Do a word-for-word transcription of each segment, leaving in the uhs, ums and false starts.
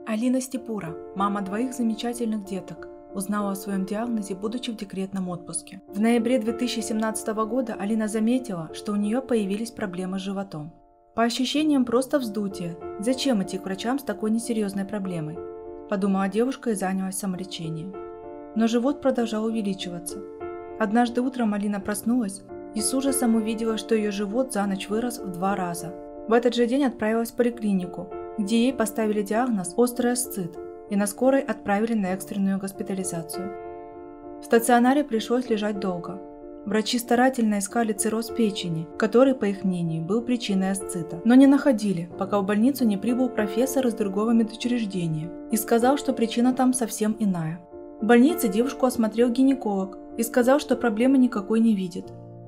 Алина Степура, мама двоих замечательных деток, узнала о своем диагнозе, будучи в декретном отпуске. В ноябре две тысячи семнадцатого года Алина заметила, что у нее появились проблемы с животом. По ощущениям, просто вздутие. Зачем идти к врачам с такой несерьезной проблемой? Подумала девушка и занялась самолечением. Но живот продолжал увеличиваться. Однажды утром Алина проснулась и с ужасом увидела, что ее живот за ночь вырос в два раза. В этот же день отправилась в поликлинику, где ей поставили диагноз острый асцит и на скорой отправили на экстренную госпитализацию. В стационаре пришлось лежать долго. Врачи старательно искали цирроз печени, который, по их мнению, был причиной асцита, но не находили, пока в больницу не прибыл профессор из другого медучреждения и сказал, что причина там совсем иная. В больнице девушку осмотрел гинеколог и сказал, что проблемы никакой не видит.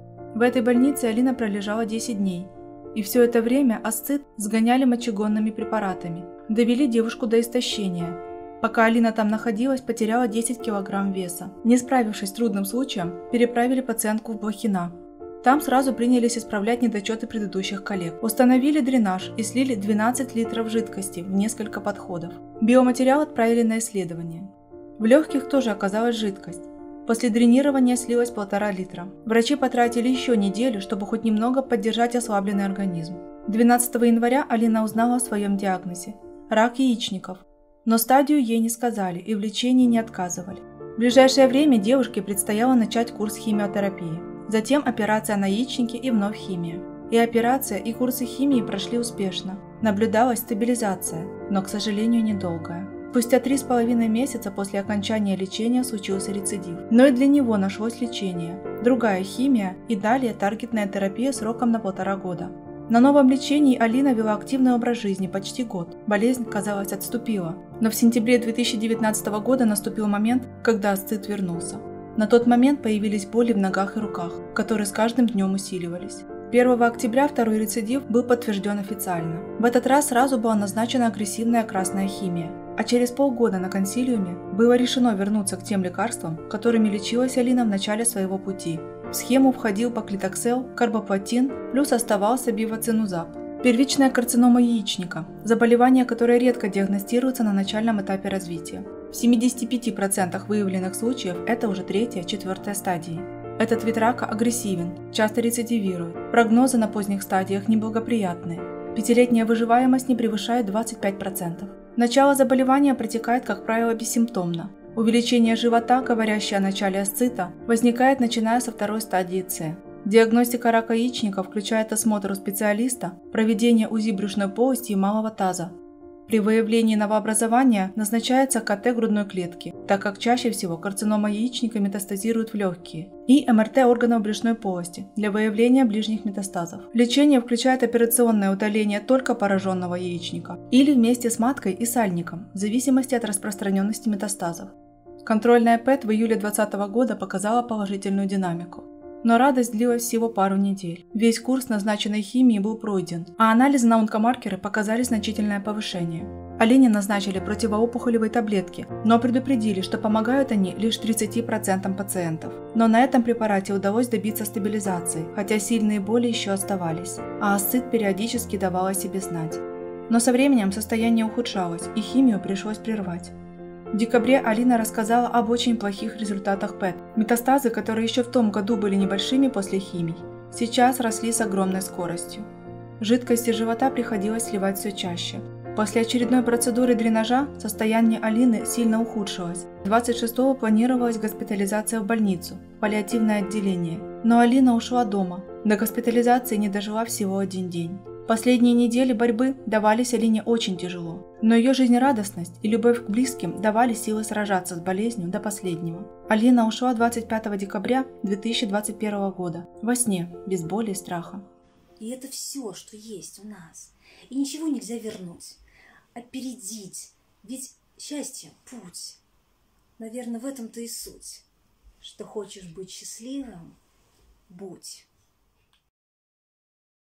В этой больнице Алина пролежала десять дней. И все это время асцит сгоняли мочегонными препаратами, довели девушку до истощения. Пока Алина там находилась, потеряла десять килограмм веса. Не справившись с трудным случаем, переправили пациентку в Блохина. Там сразу принялись исправлять недочеты предыдущих коллег. Установили дренаж и слили двенадцать литров жидкости в несколько подходов. Биоматериал отправили на исследование. В легких тоже оказалась жидкость. После дренирования слилось полтора литра. Врачи потратили еще неделю, чтобы хоть немного поддержать ослабленный организм. двенадцатого января Алина узнала о своем диагнозе – рак яичников. Но стадию ей не сказали и в лечении не отказывали. В ближайшее время девушке предстояло начать курс химиотерапии. Затем операция на яичнике и вновь химия. И операция, и курсы химии прошли успешно. Наблюдалась стабилизация, но, к сожалению, недолгая. Спустя три с половиной месяца после окончания лечения случился рецидив. Но и для него нашлось лечение, другая химия и далее таргетная терапия сроком на полтора года. На новом лечении Алина вела активный образ жизни почти год. Болезнь, казалось, отступила. Но в сентябре две тысячи девятнадцатого года наступил момент, когда асцит вернулся. На тот момент появились боли в ногах и руках, которые с каждым днем усиливались. первого октября второй рецидив был подтвержден официально. В этот раз сразу была назначена агрессивная красная химия. А через полгода на консилиуме было решено вернуться к тем лекарствам, которыми лечилась Алина в начале своего пути. В схему входил паклитоксел, карбоплатин, плюс оставался бивацинузаб. Первичная карцинома яичника – заболевание, которое редко диагностируется на начальном этапе развития. В семидесяти пяти процентах выявленных случаев это уже третья-четвертая стадии. Этот вид рака агрессивен, часто рецидивирует. Прогнозы на поздних стадиях неблагоприятные. Пятилетняя выживаемость не превышает двадцати пяти процентов. Начало заболевания протекает, как правило, бессимптомно. Увеличение живота, говорящее о начале асцита, возникает начиная со второй стадии С. Диагностика рака яичника включает осмотр у специалиста, проведение УЗИ брюшной полости и малого таза. При выявлении новообразования назначается ка тэ грудной клетки, так как чаще всего карцинома яичника метастазирует в легкие, и эм эр тэ органов брюшной полости для выявления ближних метастазов. Лечение включает операционное удаление только пораженного яичника или вместе с маткой и сальником, в зависимости от распространенности метастазов. Контрольная пэ тэ в июле две тысячи двадцатого года показала положительную динамику. Но радость длилась всего пару недель. Весь курс назначенной химии был пройден, а анализы на онкомаркеры показали значительное повышение. Алине назначили противоопухолевые таблетки, но предупредили, что помогают они лишь тридцати процентам пациентов. Но на этом препарате удалось добиться стабилизации, хотя сильные боли еще оставались, а асцит периодически давал о себе знать. Но со временем состояние ухудшалось, и химию пришлось прервать. В декабре Алина рассказала об очень плохих результатах пэ тэ. Метастазы, которые еще в том году были небольшими после химий, сейчас росли с огромной скоростью. Жидкость из живота приходилось сливать все чаще. После очередной процедуры дренажа состояние Алины сильно ухудшилось. двадцать шестого планировалась госпитализация в больницу, паллиативное отделение. Но Алина ушла дома. До госпитализации не дожила всего один день. Последние недели борьбы давались Алине очень тяжело, но ее жизнерадостность и любовь к близким давали силы сражаться с болезнью до последнего. Алина ушла двадцать пятого декабря две тысячи двадцать первого года, во сне, без боли и страха. И это все, что есть у нас. И ничего нельзя вернуть, опередить. Ведь счастье – путь. Наверное, в этом-то и суть. Что хочешь быть счастливым – будь.